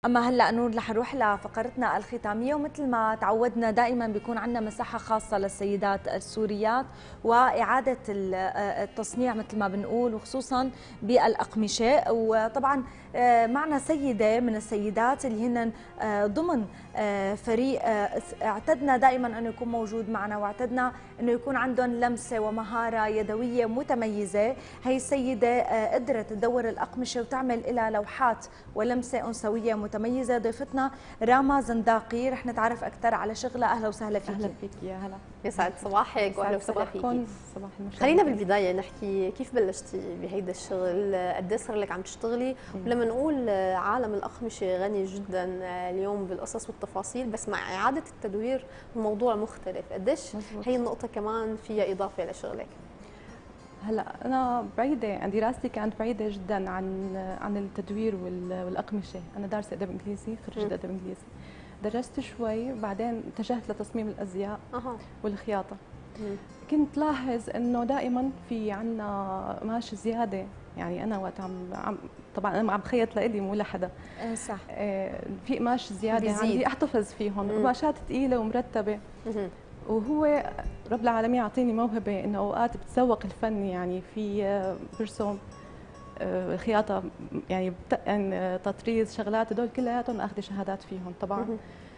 اما هلا نور رح نروح لفقرتنا الختاميه، ومثل ما تعودنا دائما بيكون عندنا مساحه خاصه للسيدات السوريات واعاده التصنيع مثل ما بنقول، وخصوصا بالاقمشه. وطبعا معنا سيده من السيدات اللي هن ضمن فريق اعتدنا دائما انه يكون موجود معنا، واعتدنا انه يكون عندهم لمسه ومهاره يدويه متميزه. هي السيده قدرت تدور الاقمشه وتعمل لها لوحات ولمسه انثويه متميزه. ضيفتنا راما زنداقي، رح نتعرف اكثر على شغلها. اهلا وسهلا فيكي. اهلا فيكي، يا هلا. يسعد صباحك واهلا وسهلا فيكي. صباح المشاهدين. خلينا بالبدايه نحكي كيف بلشتي بهيدا الشغل، قد ايه صار لك عم تشتغلي؟ ولما نقول عالم الاقمشه غني جدا اليوم بالقصص والتفاصيل، بس مع اعاده التدوير الموضوع مختلف، قديش هي النقطه كمان فيها اضافه لشغلك؟ هلا انا بعيده، دراستي كانت بعيده جدا عن التدوير والاقمشه. انا دارسه ادب انجليزي، خريجه ادب انجليزي. درست شوي بعدين اتجهت لتصميم الازياء والخياطه. كنت لاحظ انه دائما في عنا قماش زياده، يعني انا وقت طبعا انا عم بخيط لإلي مو لحدا. صح. في قماش زياده بيزيد. عندي احتفظ فيهم، قماشات ثقيله ومرتبه. وهو رب العالمين يعطيني موهبه انه اوقات بتسوق الفن، يعني في برسوم، خياطه، يعني تطريز، شغلات، هدول كلياتهم اخذ شهادات فيهم طبعا.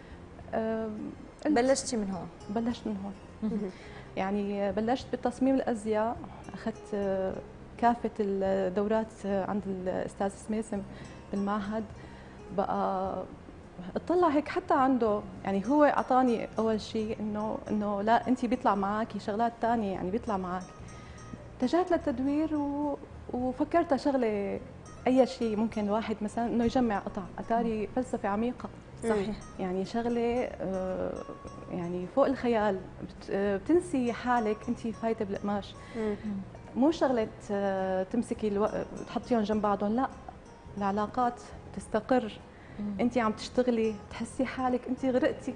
بلشتي من هون؟ بلشت من هون. يعني بلشت بتصميم الازياء، اخذت كافه الدورات عند الاستاذ سميسم بالمعهد. بقى اطلع هيك حتى عنده، يعني هو اعطاني اول شيء انه لا، انت بيطلع معك شغلات ثانيه، يعني بيطلع معك. اتجهت للتدوير وفكرت شغله اي شيء ممكن الواحد مثلا انه يجمع قطع، اتاري فلسفه عميقه. صحيح. يعني شغله يعني فوق الخيال، بتنسي حالك انت فايته بالقماش. مو شغله تمسكي تحطيهم جنب بعضهم، لا، العلاقات تستقر. انت عم تشتغلي تحسي حالك انت غرقتي،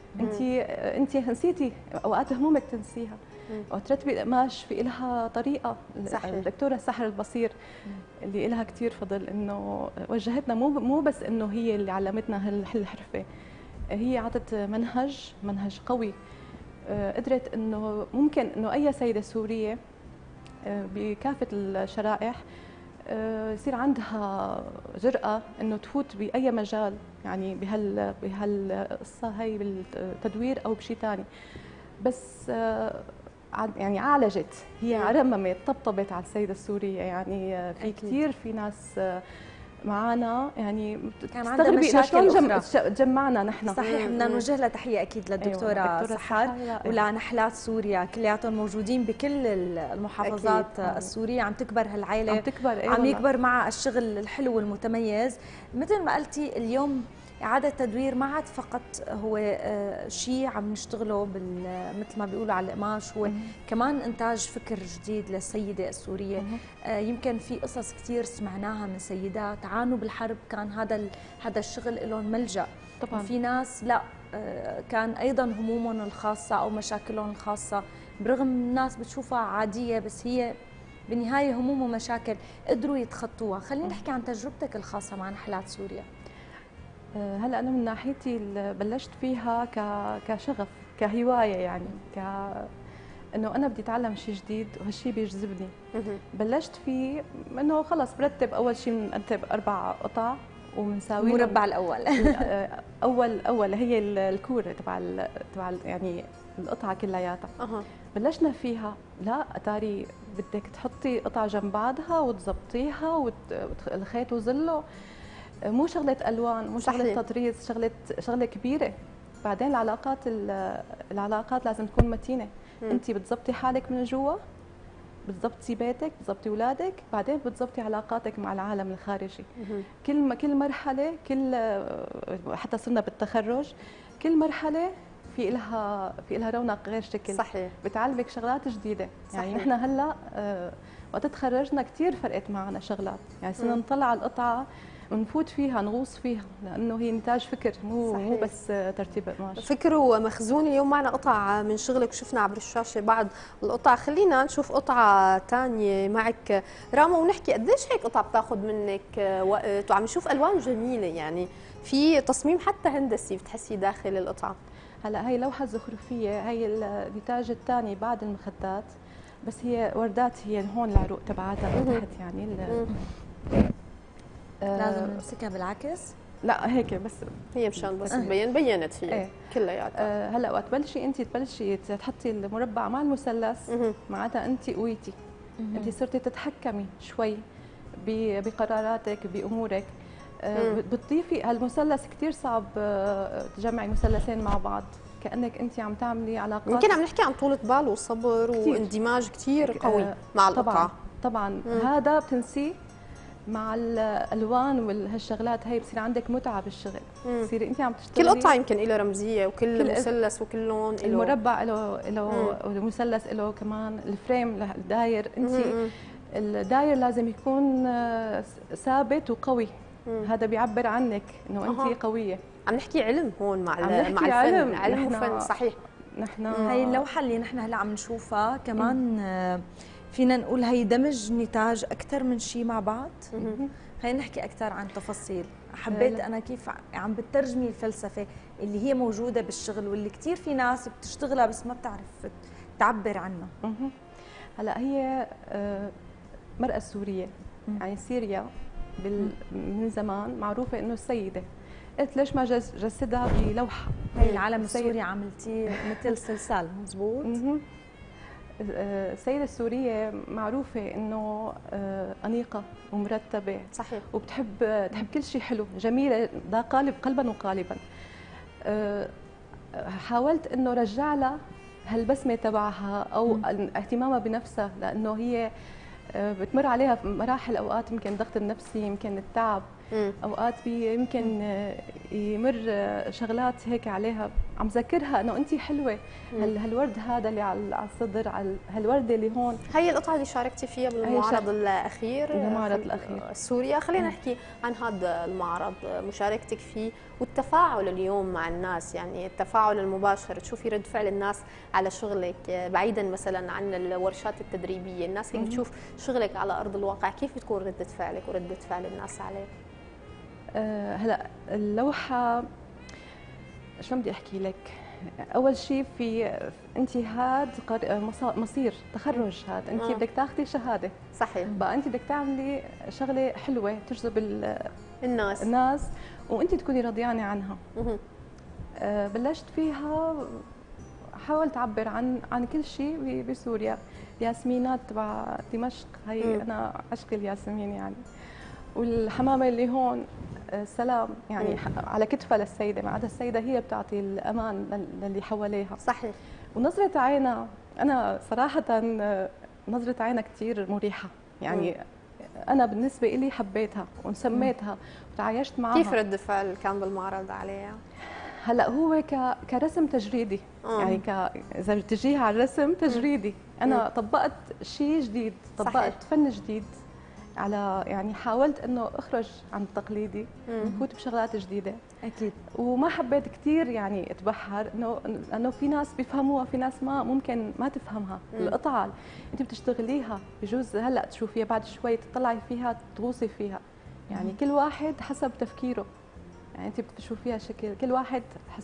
انت نسيتي اوقات همومك تنسيها. وترتبي القماش في لها طريقه. صحيح. الدكتوره سحر البصير اللي لها كثير فضل انه وجهتنا، مو بس انه هي اللي علمتنا هالحرفه، هي عطت منهج قوي. قدرت انه ممكن انه اي سيده سوريه بكافه الشرائح يصير عندها جرأة انه تفوت باي مجال، يعني بهالقصه هي بالتدوير او بشيء ثاني. بس يعني عالجت، هي رممت، طبطبت على السيده السوريه. يعني في كثير في ناس معنا يعني كان عندها مشاكل أخرى جمعنا نحن. صحيح. بدنا نوجه لها تحيه اكيد للدكتوره سحر ولنحلات سوريا، كلياتهم موجودين بكل المحافظات السوريه. عم تكبر هالعائله، عم تكبر، عم يكبر مع الشغل الحلو والمتميز. مثل ما قلتي اليوم إعادة تدوير ما عاد فقط هو شيء عم نشتغله مثل ما بيقولوا على القماش، هو كمان إنتاج فكر جديد للسيدة السورية. يمكن في قصص كثير سمعناها من سيدات عانوا بالحرب، كان هذا الشغل لهم ملجأ. طبعا في ناس لا، كان أيضا همومهم الخاصة أو مشاكلهم الخاصة، برغم الناس بتشوفها عادية، بس هي بالنهاية هموم ومشاكل قدروا يتخطوها. خلينا نحكي عن تجربتك الخاصة مع نحلات سوريا. هلا انا من ناحيتي بلشت فيها كشغف، كهوايه، يعني انه انا بدي اتعلم شيء جديد وهالشيء بيجذبني. بلشت فيه انه خلص برتب، اول شيء بنرتب 4 قطع وبنساوي المربع الاول. اول هي الكوره تبع يعني القطعه كلياتها. بلشنا فيها، لا اتاري بدك تحطي قطع جنب بعضها وتظبطيها والخيط وظله، مو شغله الوان، مو شغله تطريز، شغله كبيره. بعدين العلاقات لازم تكون متينه. انت بتظبطي حالك من جوا، بتظبطي بيتك، بتظبطي اولادك، بعدين بتظبطي علاقاتك مع العالم الخارجي. كل مرحله، حتى صرنا بالتخرج، كل مرحله في لها رونق غير شكل. صحيح. بتعلمك شغلات جديده. يعني نحن هلا وقت تخرجنا كثير فرقت معنا شغلات، يعني صرنا نطلع على القطعه ونفوت فيها نغوص فيها، لانه هي نتاج فكر، مو بس ترتيب قماش. فكر ومخزون. اليوم معنا قطع من شغلك، شفنا عبر الشاشه بعض القطع، خلينا نشوف قطعه ثانيه معك راما ونحكي قديش هيك قطعه بتاخذ منك وقت، وعم نشوف الوان جميله، يعني في تصميم حتى هندسي بتحسي داخل القطعه. هلا هي لوحه زخرفيه، هي النتاج الثاني بعد المخدات، بس هي وردات، هي هون العروق تبعاتها من تحت يعني لازم نمسكها بالعكس. لا هيك بس، هي مشان بس تبين، بينت هي كلياتها. هلا وقت تبلشي تحطي المربع مع المثلث، معناتها انت قويتي، انت صرتي تتحكمي شوي بقراراتك بامورك. بتضيفي هالمثلث كثير صعب تجمعي مثلثين مع بعض، كانك انت عم تعملي علاقات. يمكن عم نحكي عن طولة بال وصبر كتير. واندماج كثير قوي مع القطعه. طبعا هذا بتنسيه مع الالوان وهالشغلات، هي بصير عندك متعه بالشغل، بتصيري انت عم تشتغلي. كل قطعه يمكن له رمزيه، وكل مثلث وكل لون له. المربع له المثلث له كمان، الفريم الداير، انت الداير لازم يكون ثابت وقوي. هذا بيعبر عنك انه انت قويه. عم نحكي علم هون مع الفن، علم وفن. صحيح. نحن هي اللوحه اللي نحن هلا عم نشوفها كمان فينا نقول هي دمج نتاج اكثر من شيء مع بعض. خلينا نحكي اكثر عن تفاصيل. حبيت انا كيف عم بترجمي الفلسفه اللي هي موجوده بالشغل، واللي كثير في ناس بتشتغلها بس ما بتعرف تعبر عنها. هلا هي المرأة السورية، يعني سوريا من زمان معروفة انه السيدة. قلت ليش ما جسدها بلوحة؟ هي العالم السوري عملتيه مثل سلسال، مزبوط. السيدة السورية معروفة انه أنيقة ومرتبة. صحيح. وبتحب كل شيء حلو، جميلة، ذا قالب قلبا وقالبا. حاولت انه رجع لها هالبسمة تبعها او اهتمامها بنفسها، لانه هي بتمر عليها مراحل، اوقات يمكن ضغط النفسي، يمكن التعب، اوقات يمكن يمر شغلات هيك عليها، عم ذكرها انه انت حلوه. هالورد هذا اللي على الصدر، على هالورده اللي هون، هي القطعه اللي شاركتي فيها بالمعرض الاخير، المعرض الاخير سوريا. خلينا نحكي عن هذا المعرض، مشاركتك فيه والتفاعل اليوم مع الناس، يعني التفاعل المباشر، تشوفي رد فعل الناس على شغلك بعيدا مثلا عن الورشات التدريبيه، الناس هيك بتشوف شغلك على ارض الواقع، كيف بتكون رده فعلك ورده فعل الناس عليه؟ هلا اللوحه شلون بدي احكي لك؟ اول شيء في انت هاد مصير تخرج، هاد انت بدك تاخذي شهاده. صحيح. بقى انت بدك تعملي شغله حلوه تجذب الناس وانت تكوني رضيانه عنها. بلشت فيها، حاولت اعبر عن كل شيء بسوريا. الياسمينات تبع دمشق، هي انا عشق الياسمين يعني، والحمامه اللي هون سلام، يعني على كتفها للسيده، معناتها السيده هي بتعطي الامان للي حواليها. صحيح. ونظره عينها، انا صراحه نظره عينها كثير مريحه، يعني انا بالنسبه لي حبيتها وسميتها وتعايشت معها. كيف رد فعل كان بالمعرض عليها؟ هلا هو كرسم تجريدي، يعني اذا بتجيها على الرسم تجريدي، انا طبقت شيء جديد، طبقت صحيح. فن جديد، على يعني حاولت انه اخرج عن التقليدي، نفوت بشغلات جديده. اكيد. وما حبيت كثير يعني اتبحر، انه في ناس بيفهموها، في ناس ممكن ما تفهمها. القطعه انت بتشتغليها، بجوز هلا تشوفيها، بعد شوي تطلعي فيها تغوصي فيها، يعني كل واحد حسب تفكيره، يعني انت بتشوفيها شكل كل واحد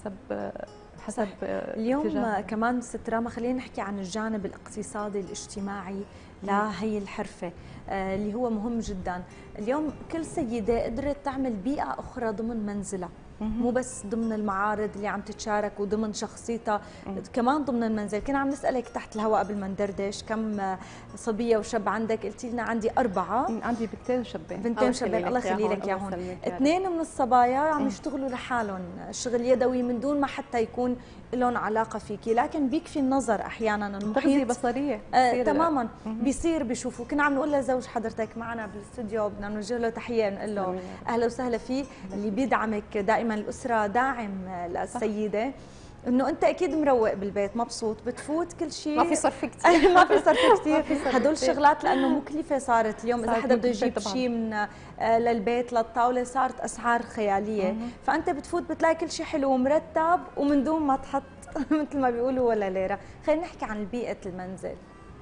حسب اليوم اتجاه. كمان ست راما خلينا نحكي عن الجانب الاقتصادي الاجتماعي لهي الحرفه اللي هو مهم جدا. اليوم كل سيده قدرت تعمل بيئه اخرى ضمن منزلها، مو بس ضمن المعارض اللي عم تتشارك وضمن شخصيتها، كمان ضمن المنزل. كنا عم نسألك تحت الهواء قبل ما ندردش كم صبية وشاب عندك؟ قلتي لنا عندي 4. عندي بنتين وشابين. بنتين وشابين، الله يخلي لك اياهم. 2 من الصبايا عم يشتغلوا لحالهم شغل يدوي من دون ما حتى يكون لهم علاقه فيكي، لكن بيكفي النظر احيانا، المحيط بصريه تماما بيصير بيشوفوا. كنا عم نقول لزوج حضرتك معنا بالاستوديو، بدنا نوجه له تحيه، نقول له اهلا وسهلا فيه، اللي بيدعمك دائما، الاسره داعم للسيده. انه انت اكيد مروق بالبيت، مبسوط، بتفوت كل شيء، ما في صرف كثير. ما في صرف كثير. هدول الشغلات لانه مكلفه صارت اليوم، اذا حدا بده يجيب شيء من للبيت للطاوله صارت اسعار خياليه، فانت بتفوت بتلاقي كل شيء حلو ومرتب ومن دون ما تحط مثل ما بيقولوا ولا ليره. خلينا نحكي عن بيئه المنزل.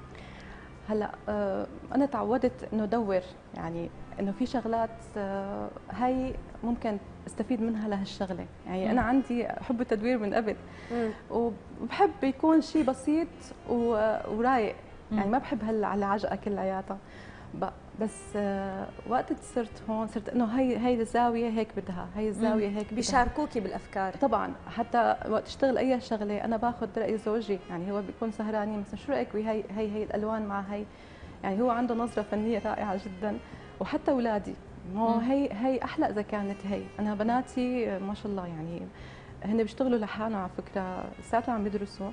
هلا انا تعودت انه ادور، يعني انه في شغلات هاي ممكن استفيد منها لهالشغله، يعني انا عندي حب التدوير من قبل، وبحب يكون شيء بسيط ورايق، يعني ما بحب هالعجقه كلياتها. بس وقت صرت هون صرت انه هي الزاويه هيك بدها، هي الزاويه هيك بدها. بيشاركوكي بالافكار طبعا، حتى وقت اشتغل اي شغله انا باخذ راي زوجي، يعني هو بيكون سهراني مثلا شو رايك بهي الالوان مع هي، يعني هو عنده نظره فنيه رائعه جدا، وحتى اولادي هي احلى اذا كانت هي. انا بناتي ما شاء الله يعني هن بيشتغلوا لحالهم على فكره، لساتهم عم بيدرسوا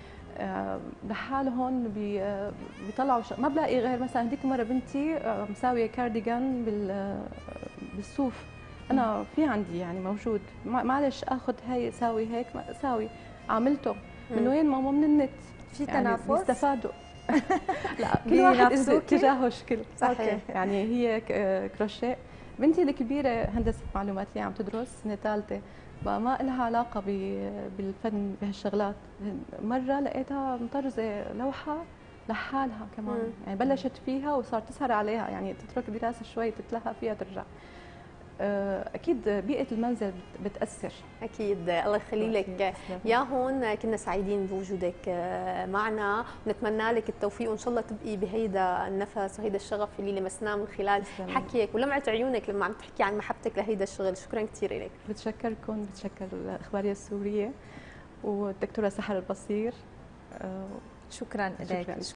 لحالهم، بيطلعوا ما بلاقي غير مثلا هذيك مره بنتي مساويه كارديجان بالصوف، انا في عندي يعني موجود، معلش اخذ هي ساوي هيك ساوي، عملته من وين ماما؟ من النت. في يعني تنافس بيستفادوا. لا كل واحد اتجاهه شكل صحيح. يعني هي كروشيه. بنتي الكبيره هندسه معلومات اللي عم تدرس سنه ثالثه، ما لها علاقه بالفن بهالشغلات. مره لقيتها مطرزه لوحه لحالها كمان، يعني بلشت فيها وصارت تسهر عليها، يعني تترك دراسه شوي تتلهى فيها ترجع. اكيد بيئه المنزل بتاثر. اكيد، الله يخلي لك. يا هون كنا سعيدين بوجودك معنا، ونتمنى لك التوفيق، وان شاء الله تبقي بهيدا النفس وهيدا الشغف اللي لمسناه من خلال حكيك ولمعه عيونك لما عم تحكي عن محبتك لهيدا الشغل. شكرا كثير لك. بتشكركم، بتشكر الاخباريه السوريه والدكتوره سحر البصير. شكرا لك.